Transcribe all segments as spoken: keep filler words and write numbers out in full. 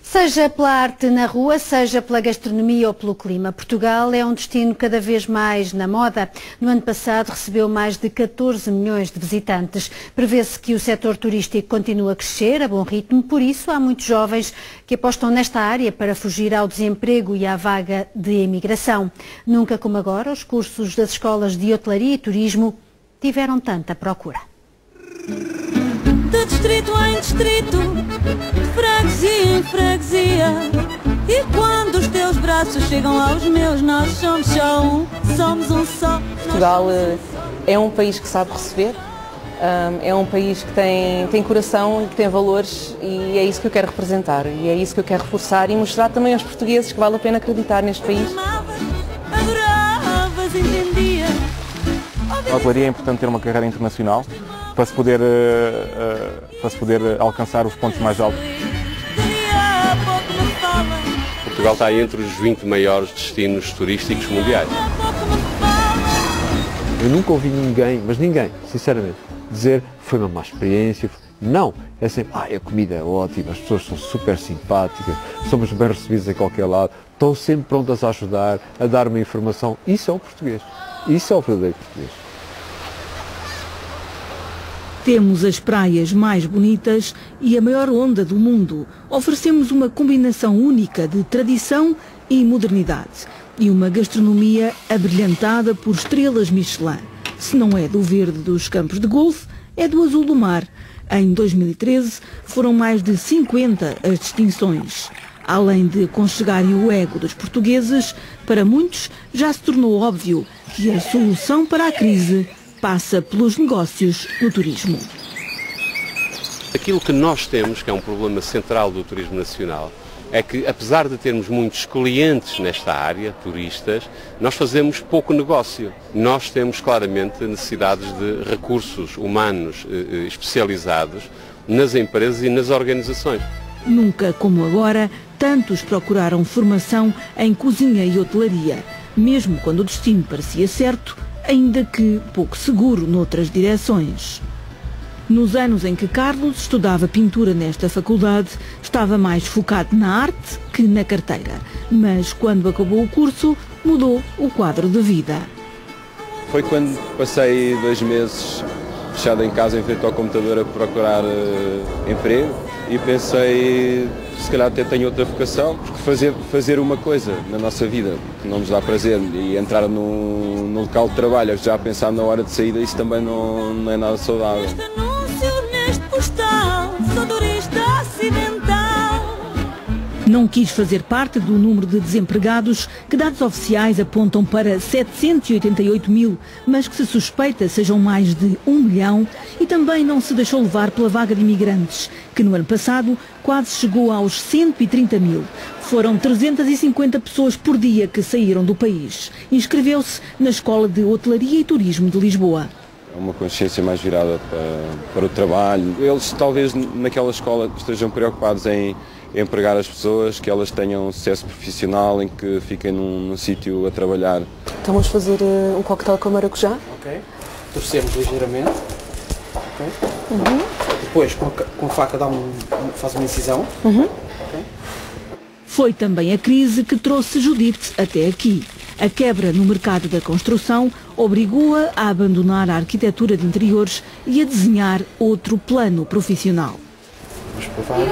Seja pela arte na rua, seja pela gastronomia ou pelo clima, Portugal é um destino cada vez mais na moda. No ano passado recebeu mais de catorze milhões de visitantes. Prevê-se que o setor turístico continue a crescer a bom ritmo, por isso há muitos jovens que apostam nesta área para fugir ao desemprego e à vaga de imigração. Nunca como agora, os cursos das escolas de hotelaria e turismo tiveram tanta procura. De distrito em distrito, de freguesia em freguesia. E quando os teus braços chegam aos meus, nós somos só um, somos um só. Portugal é um país que sabe receber, é um país que tem, tem coração e que tem valores, e é isso que eu quero representar, e é isso que eu quero reforçar e mostrar também aos portugueses que vale a pena acreditar neste país. Adoravas, entendias. Na hotelaria é importante ter uma carreira internacional para se poder, uh, uh, para se poder alcançar os pontos mais altos. Portugal está entre os vinte maiores destinos turísticos mundiais. Eu nunca ouvi ninguém, mas ninguém, sinceramente, dizer foi uma má experiência. Não, é sempre, ah, a comida é ótima, as pessoas são super simpáticas, somos bem recebidos em qualquer lado, estão sempre prontas a ajudar, a dar uma informação. Isso é o português, isso é o verdadeiro português. Temos as praias mais bonitas e a maior onda do mundo. Oferecemos uma combinação única de tradição e modernidade. E uma gastronomia abrilhantada por estrelas Michelin. Se não é do verde dos campos de golfe, é do azul do mar. Em dois mil e treze foram mais de cinquenta as distinções. Além de aconchegarem o ego dos portugueses, para muitos já se tornou óbvio que a solução para a crise passa pelos negócios no turismo. Aquilo que nós temos, que é um problema central do turismo nacional, é que apesar de termos muitos clientes nesta área, turistas, nós fazemos pouco negócio. Nós temos claramente necessidades de recursos humanos eh, especializados nas empresas e nas organizações. Nunca como agora, tantos procuraram formação em cozinha e hotelaria, mesmo quando o destino parecia certo, ainda que pouco seguro noutras direções. Nos anos em que Carlos estudava pintura nesta faculdade, estava mais focado na arte que na carteira. Mas quando acabou o curso, mudou o quadro de vida. Foi quando passei dois meses fechado em casa em frente ao computador a procurar uh, emprego e pensei, se calhar até tenho outra vocação, porque fazer, fazer uma coisa na nossa vida que não nos dá prazer e entrar no, no local de trabalho já a pensar na hora de saída, isso também não, não é nada saudável. Este anúncio neste postal, sou turista acidental. Não quis fazer parte do número de desempregados que dados oficiais apontam para setecentos e oitenta e oito mil, mas que se suspeita sejam mais de um milhão, e também não se deixou levar pela vaga de imigrantes, que no ano passado quase chegou aos cento e trinta mil. Foram trezentas e cinquenta pessoas por dia que saíram do país. Inscreveu-se na Escola de Hotelaria e Turismo de Lisboa. É uma consciência mais virada para, para o trabalho. Eles talvez naquela escola estejam preocupados em empregar as pessoas, que elas tenham sucesso profissional, em que fiquem num, num sítio a trabalhar. Então vamos fazer uh, um coquetel com maracujá. Ok. Torcemos ligeiramente. Okay. Uhum. Depois com a, com a faca dá um, faz uma incisão. Uhum. Okay. Foi também a crise que trouxe Judite até aqui. A quebra no mercado da construção obrigou-a a abandonar a arquitetura de interiores e a desenhar outro plano profissional. Vamos provar.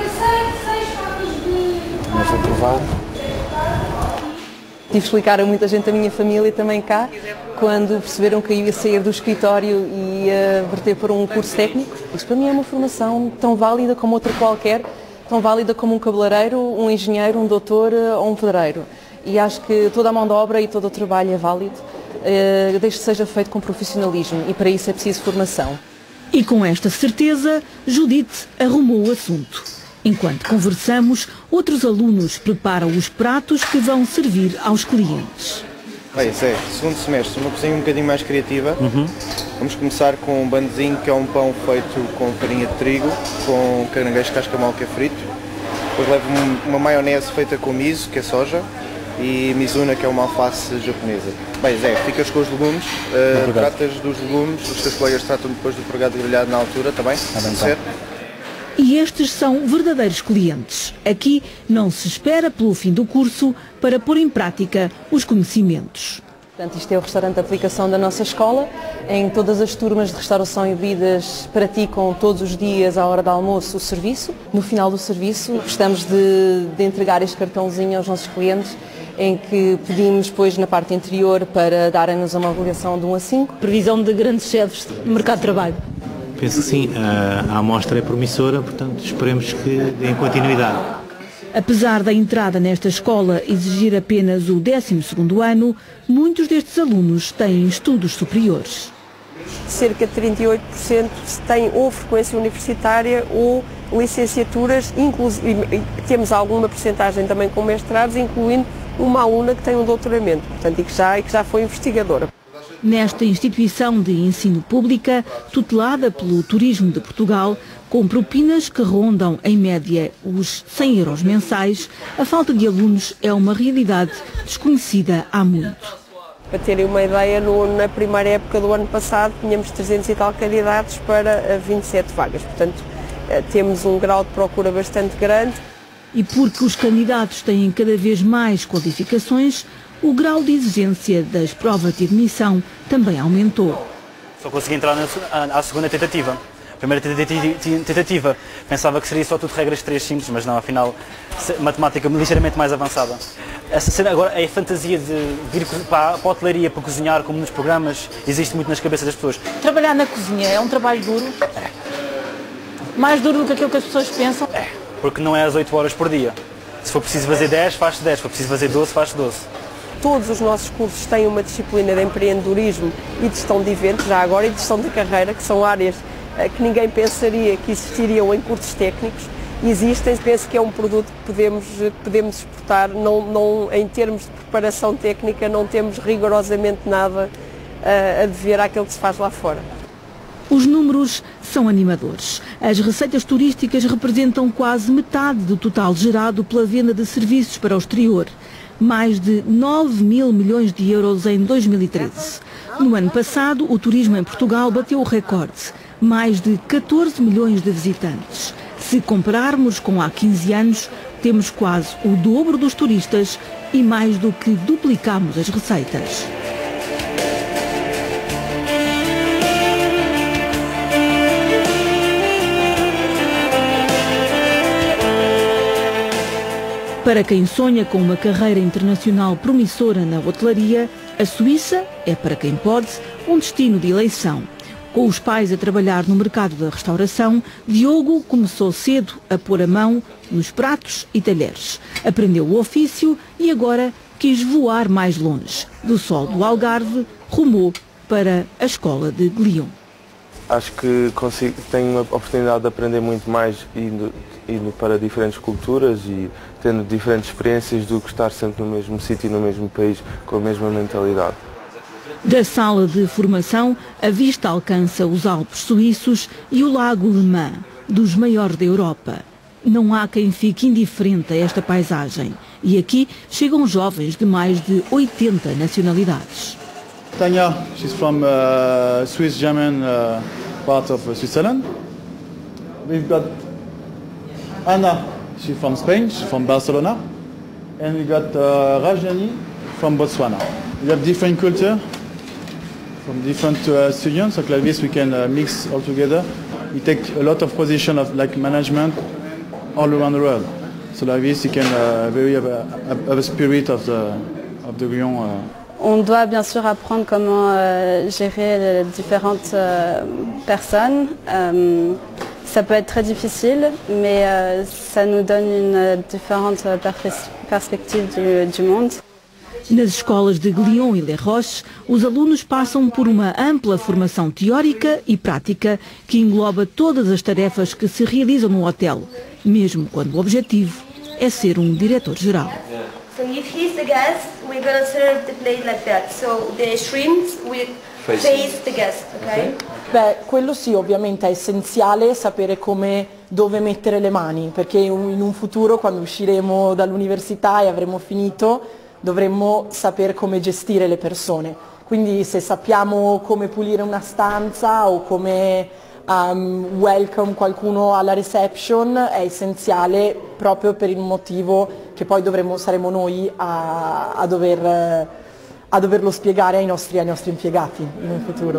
Mas vou provar. Tive de explicar a muita gente da minha família também cá, quando perceberam que eu ia sair do escritório e ia verter por um curso técnico. Isso para mim é uma formação tão válida como outra qualquer, tão válida como um cabeleireiro, um engenheiro, um doutor ou um pedreiro. E acho que toda a mão de obra e todo o trabalho é válido, desde que seja feito com profissionalismo, e para isso é preciso formação. E com esta certeza, Judite arrumou o assunto. Enquanto conversamos, outros alunos preparam os pratos que vão servir aos clientes. Bem, Zé, segundo semestre, uma cozinha um bocadinho mais criativa. Uhum. Vamos começar com um bandezinho, que é um pão feito com farinha de trigo, com caranguejo cascamal, que é frito. Depois levo uma maionese feita com miso, que é soja, e mizuna, que é uma alface japonesa. Bem, Zé, ficas com os legumes, uh, tratas dos legumes, os teus colegas tratam depois do pregado grelhado na altura, também? Tá bem, tá. E estes são verdadeiros clientes. Aqui não se espera pelo fim do curso para pôr em prática os conhecimentos. Portanto, isto é o restaurante de aplicação da nossa escola, em todas as turmas de restauração e bebidas praticam todos os dias, à hora do almoço, o serviço. No final do serviço, gostamos de, de entregar este cartãozinho aos nossos clientes, em que pedimos depois na parte interior para darem-nos uma avaliação de um a cinco. Previsão de grandes chefes de mercado de trabalho. Penso que sim, a amostra é promissora, portanto esperemos que dê continuidade. Apesar da entrada nesta escola exigir apenas o décimo segundo ano, muitos destes alunos têm estudos superiores. Cerca de trinta e oito por cento têm ou frequência universitária ou licenciaturas, inclusive temos alguma percentagem também com mestrados, incluindo uma aluna que tem um doutoramento, portanto, e que já, e que já foi investigadora. Nesta instituição de ensino pública, tutelada pelo Turismo de Portugal, com propinas que rondam, em média, os cem euros mensais, a falta de alunos é uma realidade desconhecida há muito. Para terem uma ideia, no, na primeira época do ano passado, tínhamos trezentos e tal candidatos para vinte e sete vagas. Portanto, temos um grau de procura bastante grande. E porque os candidatos têm cada vez mais qualificações, o grau de exigência das provas de admissão também aumentou. Só consegui entrar na, à segunda tentativa. A primeira tentativa pensava que seria só tudo regras três simples, mas não, afinal, matemática ligeiramente mais avançada. Essa cena agora, a fantasia de vir para a hotelaria para cozinhar, como nos programas, existe muito nas cabeças das pessoas. Trabalhar na cozinha é um trabalho duro? É. Mais duro do que aquilo que as pessoas pensam? É, porque não é às oito horas por dia. Se for preciso fazer dez, faz dez. Se for preciso fazer doze, faz doze. Todos os nossos cursos têm uma disciplina de empreendedorismo e de gestão de eventos, já agora, e de gestão de carreira, que são áreas que ninguém pensaria que existiriam em cursos técnicos. Existem, penso que é um produto que podemos, podemos exportar, não, não, em termos de preparação técnica não temos rigorosamente nada a, a dever àquilo que se faz lá fora. Os números são animadores. As receitas turísticas representam quase metade do total gerado pela venda de serviços para o exterior. Mais de nove mil milhões de euros em dois mil e treze. No ano passado, o turismo em Portugal bateu o recorde. Mais de catorze milhões de visitantes. Se compararmos com há quinze anos, temos quase o dobro dos turistas e mais do que duplicamos as receitas. Para quem sonha com uma carreira internacional promissora na hotelaria, a Suíça é, para quem pode, um destino de eleição. Com os pais a trabalhar no mercado da restauração, Diogo começou cedo a pôr a mão nos pratos e talheres. Aprendeu o ofício e agora quis voar mais longe. Do sol do Algarve, rumou para a escola de Glion. Acho que consigo, tenho a oportunidade de aprender muito mais indo, indo para diferentes culturas e tendo diferentes experiências do que estar sempre no mesmo sítio e no mesmo país com a mesma mentalidade. Da sala de formação, a vista alcança os Alpes suíços e o Lago Le Mans, dos maiores da Europa. Não há quem fique indiferente a esta paisagem. E aqui chegam jovens de mais de oitenta nacionalidades. Tanya, she's from uh, Swiss German uh, part of Switzerland. We've got Anna, she's from Spain, she's from Barcelona. And we got uh, Rajani from Botswana. We have different culture from different uh, students, so like this we can uh, mix all together. We take a lot of position of like management all around the world. So like this you can uh, very have a, have a spirit of the of the Glion. Uh, On doit bien sûr apprendre comment euh, gérer les différentes euh, personnes. Euh, ça peut être très difficile, mais euh, ça nous donne une différente perspective du, du monde. Nas escolas de Glion e Les Roches, os alunos passam por uma ampla formação teórica e prática que engloba todas as tarefas que se realizam no hotel, mesmo quando o objetivo é ser um diretor-geral. So if he's the guest, we're going to serve the plate like that. So the shrimps will face the guest, ok? Beh, quello sì, ovviamente è essenziale sapere come, dove mettere le mani, perché in un futuro, quando usciremo dall'università e avremo finito, dovremmo saper come gestire le persone. Quindi se sappiamo come pulire una stanza o come um, welcome qualcuno alla reception è essenziale proprio per il motivo che poi dovremo, saremo noi a, a, dover, a doverlo spiegare ai nostri, ai nostri impiegati in un futuro.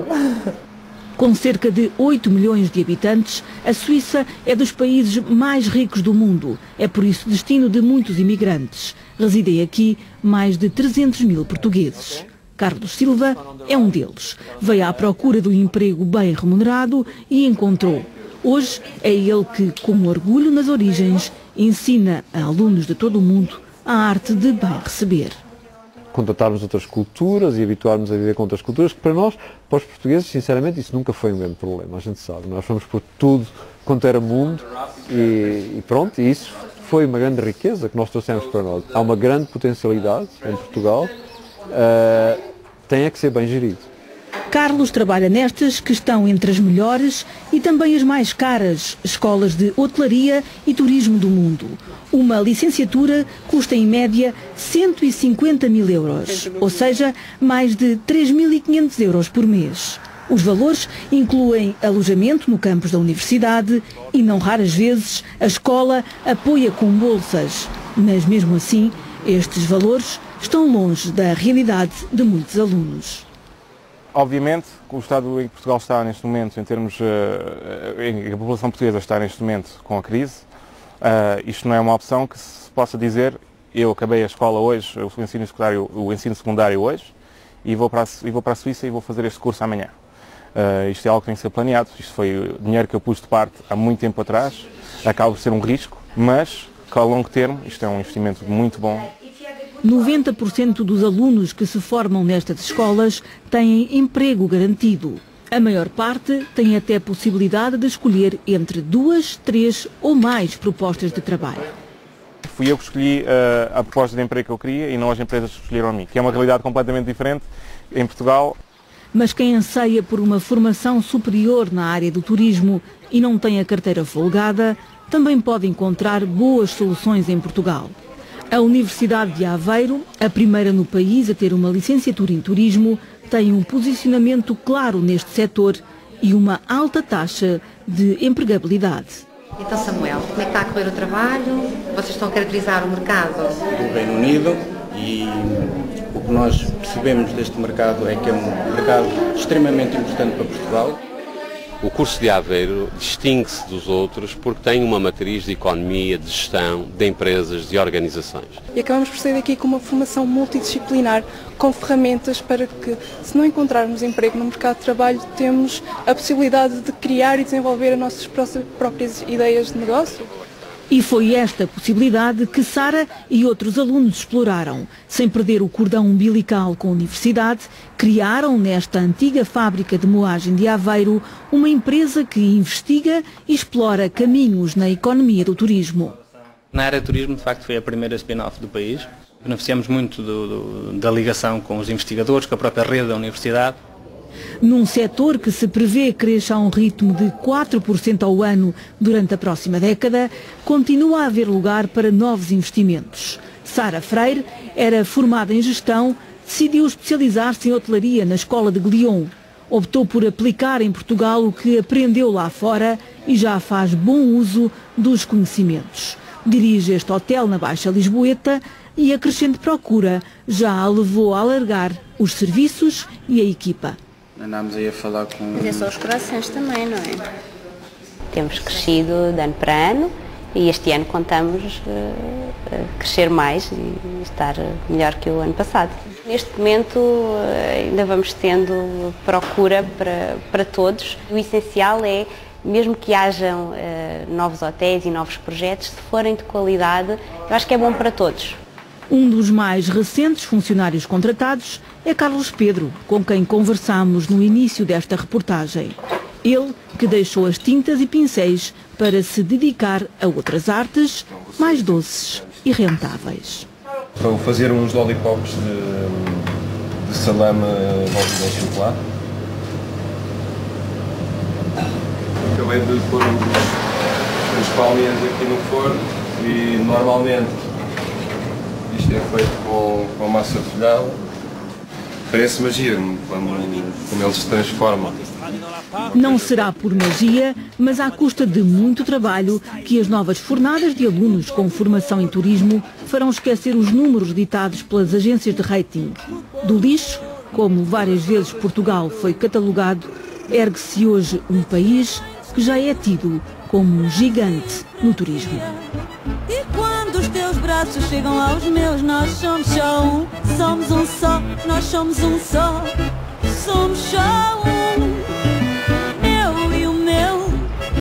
Com cerca de oito milhões de habitantes, a Suíça é dos países mais ricos do mundo. É por isso destino de muitos imigrantes. Residem aqui mais de trezentos mil portugueses. Carlos Silva é um deles. Veio à procura de um emprego bem remunerado e encontrou. Hoje é ele que, com orgulho nas origens, ensina a alunos de todo o mundo a arte de bem receber. Contatarmos outras culturas e habituarmos a viver com outras culturas, que para nós, para os portugueses, sinceramente, isso nunca foi um grande problema, a gente sabe. Nós fomos por tudo quanto era mundo e, e pronto, e isso foi uma grande riqueza que nós trouxemos para nós. Há uma grande potencialidade em Portugal, uh, tem é que ser bem gerido. Carlos trabalha nestas que estão entre as melhores e também as mais caras escolas de hotelaria e turismo do mundo. Uma licenciatura custa em média cento e cinquenta mil euros, ou seja, mais de três mil e quinhentos euros por mês. Os valores incluem alojamento no campus da universidade e, não raras vezes, a escola apoia com bolsas. Mas, mesmo assim, estes valores estão longe da realidade de muitos alunos. Obviamente, o estado em que Portugal está neste momento, em termos, uh, em que a população portuguesa está neste momento com a crise, uh, isto não é uma opção que se possa dizer, eu acabei a escola hoje, o ensino secundário, o ensino secundário hoje, e vou para a, e vou para a Suíça e vou fazer este curso amanhã. Uh, isto é algo que tem que ser planeado, isto foi dinheiro que eu pus de parte há muito tempo atrás, acaba por ser um risco, mas que ao longo termo isto é um investimento muito bom. noventa por cento dos alunos que se formam nestas escolas têm emprego garantido. A maior parte tem até possibilidade de escolher entre duas, três ou mais propostas de trabalho. Fui eu que escolhi uh, a proposta de emprego que eu queria e não as empresas que escolheram a mim, que é uma realidade completamente diferente em Portugal. Mas quem anseia por uma formação superior na área do turismo e não tem a carteira folgada, também pode encontrar boas soluções em Portugal. A Universidade de Aveiro, a primeira no país a ter uma licenciatura em turismo, tem um posicionamento claro neste setor e uma alta taxa de empregabilidade. Então, Samuel, como é que está a correr o trabalho? Vocês estão a caracterizar o mercado do Reino Unido e o que nós percebemos deste mercado é que é um mercado extremamente importante para Portugal. O curso de Aveiro distingue-se dos outros porque tem uma matriz de economia, de gestão, de empresas, de organizações. E acabamos por sair daqui com uma formação multidisciplinar, com ferramentas para que, se não encontrarmos emprego no mercado de trabalho, temos a possibilidade de criar e desenvolver as nossas próprias ideias de negócio. E foi esta possibilidade que Sara e outros alunos exploraram. Sem perder o cordão umbilical com a universidade, criaram nesta antiga fábrica de moagem de Aveiro uma empresa que investiga e explora caminhos na economia do turismo. Na área de turismo, de facto, foi a primeira spin-off do país. Beneficiamos muito do, do, da ligação com os investigadores, com a própria rede da universidade. Num setor que se prevê cresça a um ritmo de quatro por cento ao ano durante a próxima década, continua a haver lugar para novos investimentos. Sara Freire era formada em gestão, decidiu especializar-se em hotelaria na Escola de Glion. Optou por aplicar em Portugal o que aprendeu lá fora e já faz bom uso dos conhecimentos. Dirige este hotel na Baixa Lisboeta e a crescente procura já a levou a alargar os serviços e a equipa. Andámos aí a falar com... Mas é só os corações também, não é? Temos crescido de ano para ano e este ano contamos uh, crescer mais e estar melhor que o ano passado. Neste momento uh, ainda vamos tendo procura para, para todos. O essencial é, mesmo que hajam uh, novos hotéis e novos projetos, se forem de qualidade, eu acho que é bom para todos. Um dos mais recentes funcionários contratados é Carlos Pedro, com quem conversamos no início desta reportagem. Ele que deixou as tintas e pincéis para se dedicar a outras artes mais doces e rentáveis. Vou fazer uns lollipops de, de salame envolvido em chocolate. Acabei de pôr as palminhas aqui no forno e normalmente isto é feito com, com massa folhada. Parece magia quando, como eles se transformam Não será por magia, mas à custa de muito trabalho, que as novas fornadas de alunos com formação em turismo farão esquecer os números ditados pelas agências de rating. Do lixo, como várias vezes Portugal foi catalogado, ergue-se hoje um país que já é tido como um gigante no turismo. E quando os teus braços chegam aos meus, nós somos só um, somos um só, nós somos um só, somos só um.